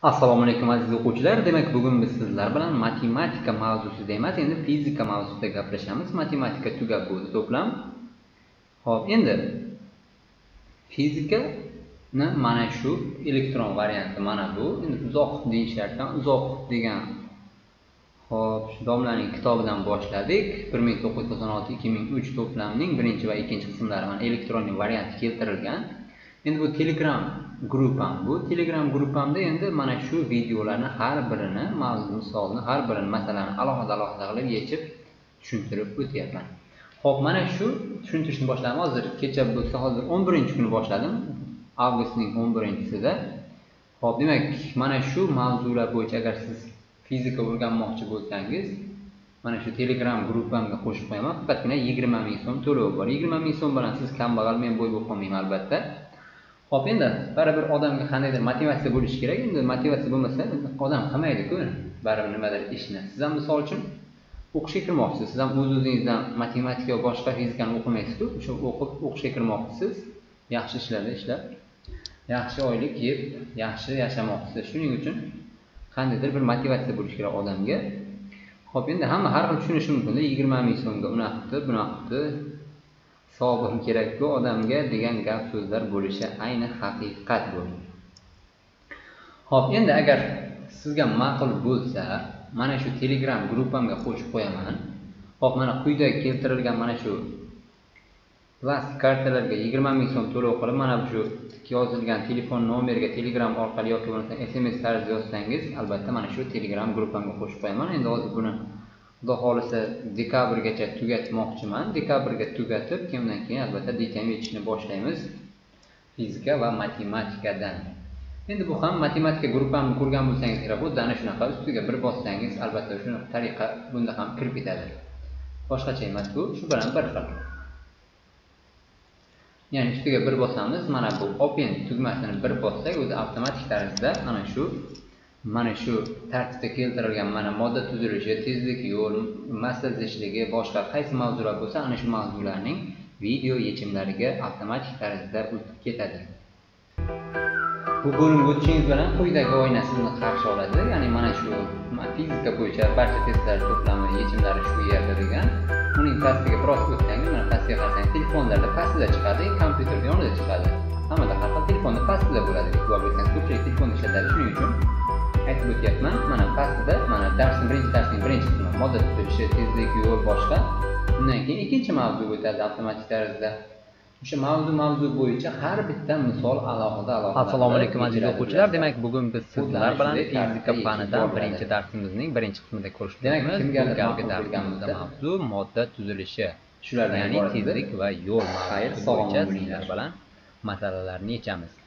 Assalomu alaykum aziz o'quvchilar. Demak, bugun biz sizlar bilan matematika mavzusida emas, endi fizika mavzusida gaplashamiz. Matematika tugab bo'ldi to'plam. Xo'p, endi fizikani mana shu elektron varianti mana bu. Endi uzoq deyisharkan, uzoq degan. Xo'p, shu domlaning kitobidan boshladik. 1996-2003 to'plamning birinchi va ikkinchi qismlari mana elektronning varianti keltirilgan. Endi bu Telegram gruppam. Bu Telegram gruppamda endi mana shu videolarni har birini, mavzu misolni har birini masalani alohida qilib yechib tushuntirib o'tyapman. Xo'p, mana shu tushuntirishni boshladim. Hozir kecha bo'lsa, hozir 11-kuni boshladim. Avgustning 11-sida. Xo'p, demak, mana shu mavzular bo'yicha agar siz fizika o'rganmoqchi bo'lsangiz, mana shu Telegram gruppamga qo'shib qo'yaman. Faqatgina 20 ming so'm to'lov bor. 20 ming so'm bilan siz kambag'al, men bo'y bo'lib qolmayman albatta. Xo'p, endi baribir odamga qandaydir motivatsiya bo'lishi kerak. Endi motivatsiya bo'lmasa, odam qilmaydi-ku, baribir nimadir ishni. Siz ham misol uchun o'qishga kirmoqchisiz. Siz ham o'z-o'zingizdan matematika va boshqa fizikani o'qimaysiz-ku, o'sha o'qishga kirmoqchisiz. Yaxshi ishlarda ishlab, yaxshi oylik yeb, yaxshi yashamoqchisiz. Shuning uchun qandaydir bir motivatsiya bo'lishi kerak odamga. Xo'p, endi hamma har xil tushunishi mumkin. 20 ming so'mga unaqdi, bunaqdi hisobim kerak-ku odamga degan gap so'zlar bo'lishi ayni haqiqat bu. Xo'p, endi agar sizga ma'qul bo'lsa, mana shu Telegram gruppamga qo'shib qo'yaman. Xo'p, mana quyida keltirilgan mana shu plastik kartalarga 20 ming so'm to'lov qilib, mana shu yozilgan telefon nomeriga Telegram orqali yoki bo'lmasa SMS tarzida yozsangiz, albatta mana shu Telegram gruppamga qo'shib qo'yaman. Endi hozir buni Xudo xolisa dekabrgacha tugatmoqchiman. Dekabrga tugatib, undan keyin albatta dekan yechishni boshlaymiz fizika va matematikadan. Endi bu ham matematika gruppamni ko'rgan bo'lsangiz kerak, xuddi ana shunaqa ustiga bir bossangiz, albatta shu tariqa bunda ham kirib ketadi. Boshqacha emas-ku, shu bilan bir xil. Ya'ni ustiga bir bosamiz, mana bu open tugmasini bir bossak, o'zi avtomatik tarzda mana shu tartibda keltirilgan mana modda tuzilishi, tezlik, yo'l, massa zichligi, boshqa qaysi mavzular bo'lsa, ana shu mavzularning video yechimlariga avtomatik tarzda o'tib ketadi. Bu bo'limga o'tishingiz bilan quyidagi oyna sizni qarshi oladi. Ya'ni mana shu fizika bo'yicha barcha testlar to'plami yechimlari shu yerda degan. Uning pastiga biroz o'tsangiz, mana pastiga qarasangiz, telefonlarda pastida chiqadi, kompyuterda yonida chiqadi. Hammada har xil telefonda pastida bo'ladi. E'tibor bersangiz, ko'pchilik telefonda ishlatadi. Shuning uchun aytib o'tyapman. Mana pastida mana darsning birinchi qismi modda tuzilishi, tezlik, yo'l, boshqa. Undan keyin ikkinchi mavzu o'tadi avtomatik tarzda. O'sha mavzu bo'yicha har bitta misol alohida. Assalomu alaykum aziz o'quvchilar. Demak, bugun biz sizlar bilan fizika fanidan birinchi darsimizning birinchi qismida ko'rishmoqchimiz. Bugungi darsimizda mavzu modda tuzilishi, ya'ni tezlik va yo'l mavzusi bo'yicha sizlar bilan masalalarni yechamiz.